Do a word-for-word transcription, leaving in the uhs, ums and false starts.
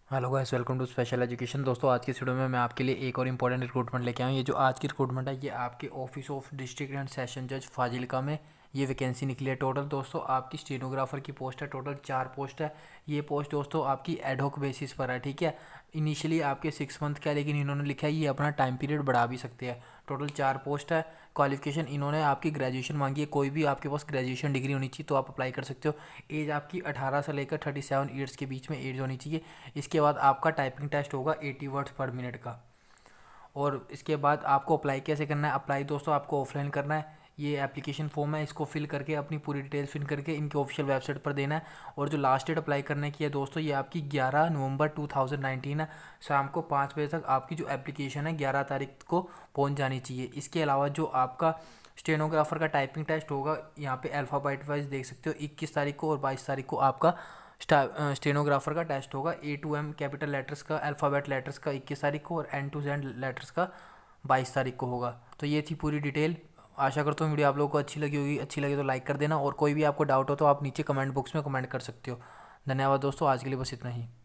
Hello guys, welcome to special education. दोस्तों, आज की इस वीडियो में मैं आपके लिए एक और इम्पॉर्टेंट रिक्रूटमेंट लेके आया हूँ। ये जो आज की रिक्रूटमेंट है ये आपके office of district and session जज फाजिल्का में ये वैकेंसी निकली है। टोटल दोस्तों आपकी स्टेनोग्राफर की पोस्ट है, टोटल चार पोस्ट है। ये पोस्ट दोस्तों आपकी एडहॉक बेसिस पर है, ठीक है। इनिशियली आपके सिक्स मंथ का है, लेकिन इन्होंने लिखा है ये अपना टाइम पीरियड बढ़ा भी सकते हैं। टोटल चार पोस्ट है। क्वालिफिकेशन इन्होंने आपकी ग्रेजुएशन मांगी है, कोई भी आपके पास ग्रेजुएशन डिग्री होनी चाहिए तो आप अप्लाई कर सकते हो। एज आपकी अठारह से लेकर थर्टी सेवन ईयर्स के बीच में एज होनी चाहिए। इसके बाद आपका टाइपिंग टेस्ट होगा एटी वर्ड्स पर मिनट का। और इसके बाद आपको अप्लाई कैसे करना है? अप्लाई दोस्तों आपको ऑफलाइन करना है। ये एप्लीकेशन फॉर्म है, इसको फिल करके अपनी पूरी डिटेल फिल करके इनके ऑफिशियल वेबसाइट पर देना है। और जो लास्ट डेट अप्लाई करने की है दोस्तों ये आपकी ग्यारह नवंबर टू थाउजेंड नाइनटीन है। शाम को पाँच बजे तक आपकी जो एप्लीकेशन है ग्यारह तारीख को पहुंच जानी चाहिए। इसके अलावा जो आपका स्टेनोग्राफर का टाइपिंग टेस्ट होगा, यहाँ पे अल्फ़ाबेट वाइज देख सकते हो, इक्कीस तारीख को और बाईस तारीख को आपका स्टेनोग्राफर का टेस्ट होगा। A to M capital letters का, अल्फ़ाबेट लेटर्स का इक्कीस तारीख को और एन टू जेड लेटर्स का बाईस तारीख को होगा। तो ये थी पूरी डिटेल। आशा करता हूँ वीडियो आप लोगों को अच्छी लगी होगी। अच्छी लगी तो लाइक कर देना, और कोई भी आपको डाउट हो तो आप नीचे कमेंट बॉक्स में कमेंट कर सकते हो। धन्यवाद दोस्तों, आज के लिए बस इतना ही।